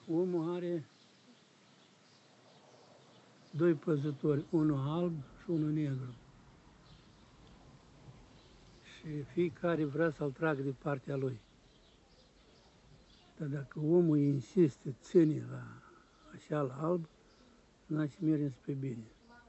omul are doi păzători, unul alb și unul negru. Și fiecare vrea să-l tragă de partea lui. Dar dacă omul insistă, ține la așa la alb, значит mergem spre bine.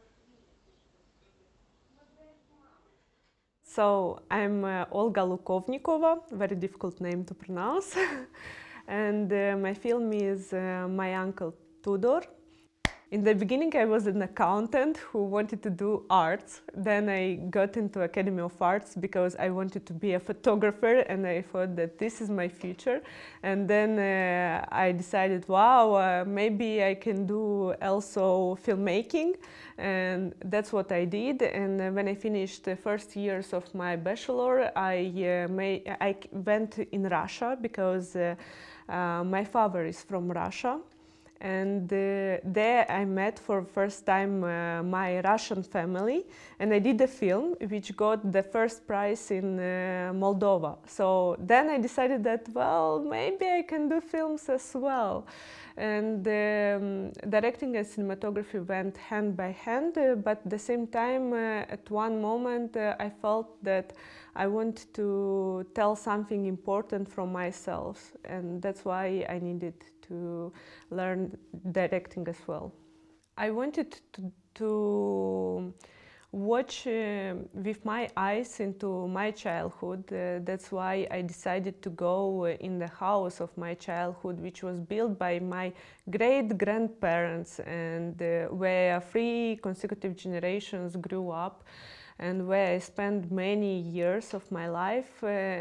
So I'm Olga Lukovnikova, very difficult name to pronounce, and my film is My Uncle Tudor. In the beginning I was an accountant who wanted to do arts. Then I got into Academy of Arts because I wanted to be a photographer and I thought that this is my future. And then I decided, wow, maybe I can do also filmmaking. And that's what I did. And when I finished the first years of my bachelor, I went in Russia because my father is from Russia. And there I met for the first time my Russian family, and I did a film which got the first prize in Moldova. So then I decided that, well, maybe I can do films as well. And directing and cinematography went hand by hand, but at the same time, at one moment, I felt that I want to tell something important from myself, and that's why I needed to learn directing as well. I wanted to watch with my eyes into my childhood. That's why I decided to go in the house of my childhood, which was built by my great-grandparents, and where 3 consecutive generations grew up, and where I spent many years of my life.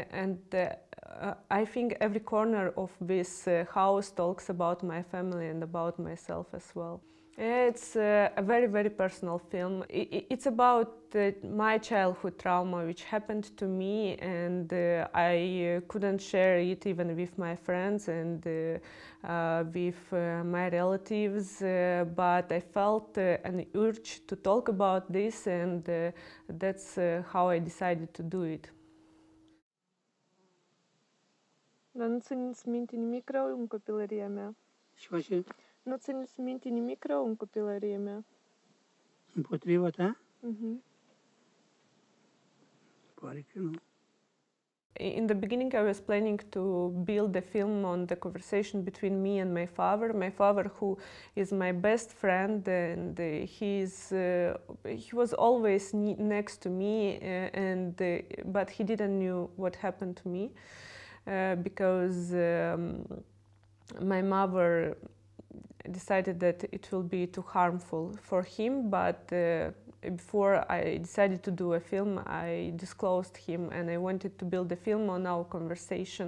I think every corner of this house talks about my family and about myself as well. It's a very, very personal film. It's about my childhood trauma which happened to me, and I couldn't share it even with my friends and with my relatives, but I felt an urge to talk about this, and that's how I decided to do it. Dar nu țineți minte nimic rău în copilăria mea? Și face Nu țineți minte nimic rău în copilăria mea? împotriva ta? Pare că nu. In the beginning, I was planning to build a film on the conversation between me and my father, who is my best friend, and he was always next to me, but he didn't know what happened to me because my mother decided that it will be too harmful for him, but before I decided to do a film, I disclosed him and I wanted to build a film on our conversation.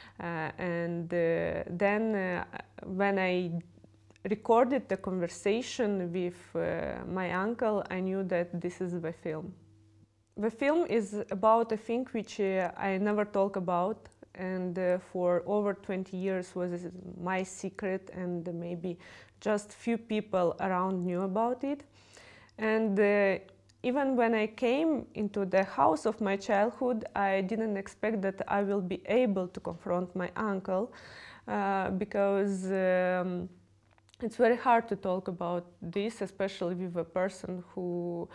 Then when I recorded the conversation with my uncle, I knew that this is the film. The film is about a thing which I never talk about, and for over 20 years was my secret, and maybe just few people around knew about it. And even when I came into the house of my childhood, I didn't expect that I will be able to confront my uncle because it's very hard to talk about this, especially with a person who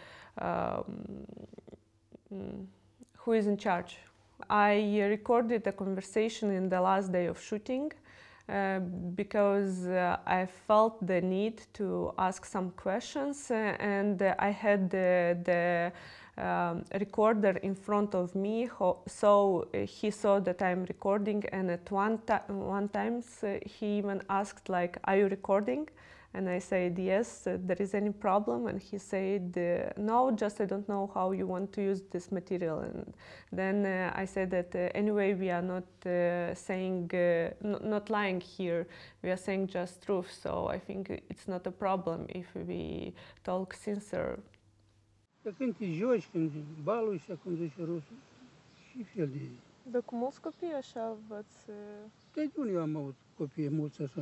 is in charge. I recorded a conversation in the last day of shooting because I felt the need to ask some questions, and I had the recorder in front of me, so he saw that I'm recording, and at one time he even asked, like, "Are you recording?" And I said, "Yes, there is any problem?" And he said, "No, just I don't know how you want to use this material." And then I said that anyway, we are not saying, not lying here, we are saying just truth, so I think it's not a problem if we talk sincere. Dar când te joci, când balul și cum zice rusul, și fel de... Dar cu mulți copii așa v-ați... De unde am avut copii mulți așa?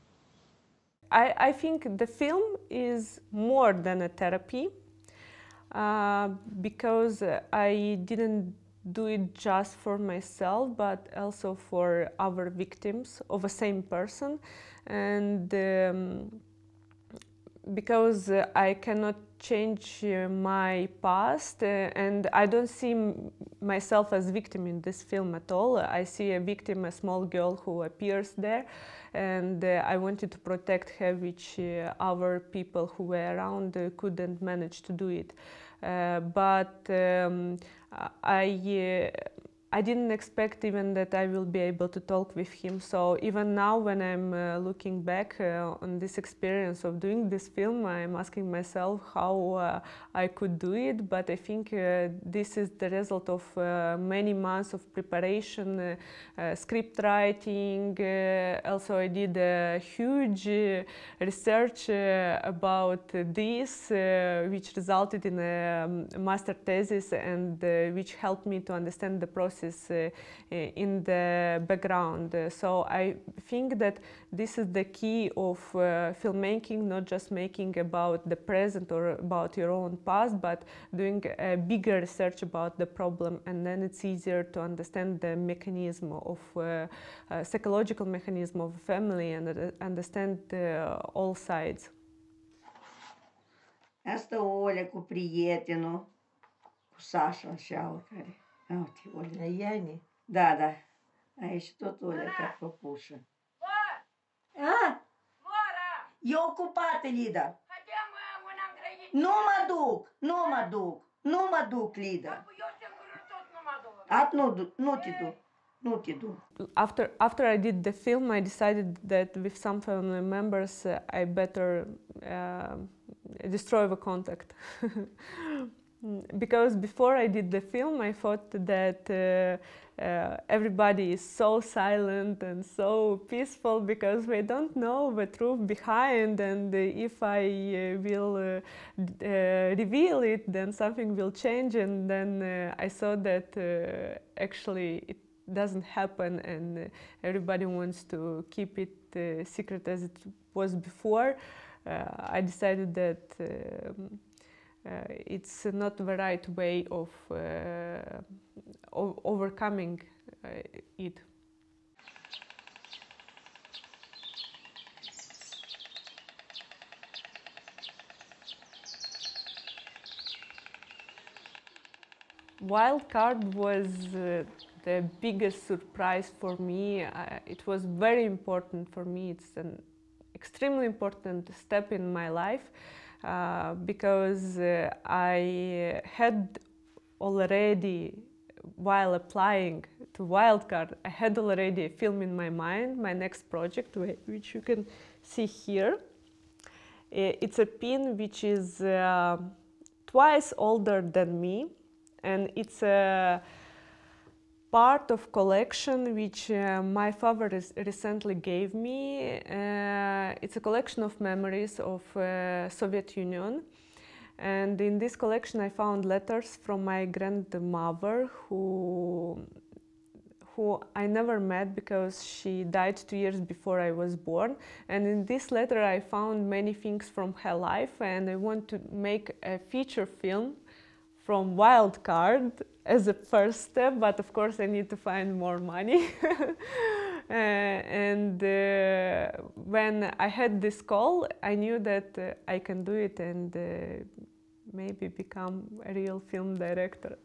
I think the film is more than a therapy because I didn't do it just for myself, but also for other victims of the same person. And because I cannot change my past, and I don't see myself as victim in this film at all. I see a victim, a small girl who appears there, and I wanted to protect her, which other people who were around couldn't manage to do it. But I didn't expect even that I will be able to talk with him. So even now, when I'm looking back on this experience of doing this film, I'm asking myself how I could do it. But I think this is the result of many months of preparation, script writing. Also, I did a huge research about this, which resulted in a master thesis, and which helped me to understand the process in the background. So I think that this is the key of filmmaking, not just making about the present or about your own past, but doing a bigger research about the problem, and then it's easier to understand the mechanism of psychological mechanism of a family and understand all sides. Asta Oля cu prietenul, cu Sasha, așa, care... Uite, Oля. Iani? Da, da. Aici tot Olia ca păpușă. A? E ocupată, Lida. Nu mă duc, nu mă duc, Lida. Nu te duc. Nu te duc. After I did the film, I decided that with some family members, I better destroy the contact. Because before I did the film, I thought that everybody is so silent and so peaceful because they don't know the truth behind, and if I will reveal it, then something will change. And then I saw that actually it doesn't happen, and everybody wants to keep it secret as it was before. I decided that it's not the right way of overcoming it. Wild Card was the biggest surprise for me. It was very important for me. It's an extremely important step in my life. Because I had already, while applying to Wildcard, I had already a film in my mind, my next project, which you can see here. It's a pin which is twice older than me, and it's a part of collection which my father recently gave me. It's a collection of memories of Soviet Union, and in this collection I found letters from my grandmother who I never met because she died 2 years before I was born. And in this letter I found many things from her life, and I want to make a feature film from Wildcard as a first step, but of course I need to find more money. And when I had this call, I knew that I can do it and maybe become a real film director.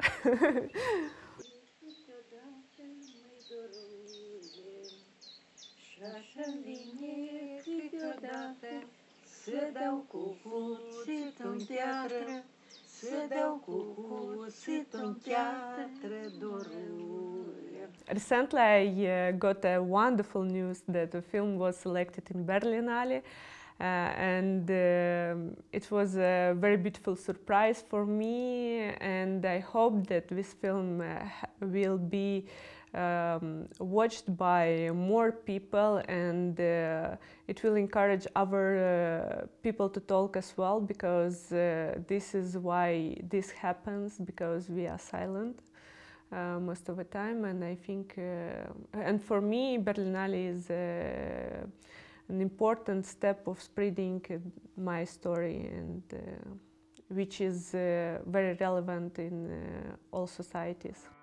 Recently I got a wonderful news that the film was selected in Berlinale, and it was a very beautiful surprise for me, and I hope that this film will be watched by more people, and it will encourage other people to talk as well, because this is why this happens, because we are silent most of the time. And I think, and for me, Berlinale is an important step of spreading my story, and which is very relevant in all societies.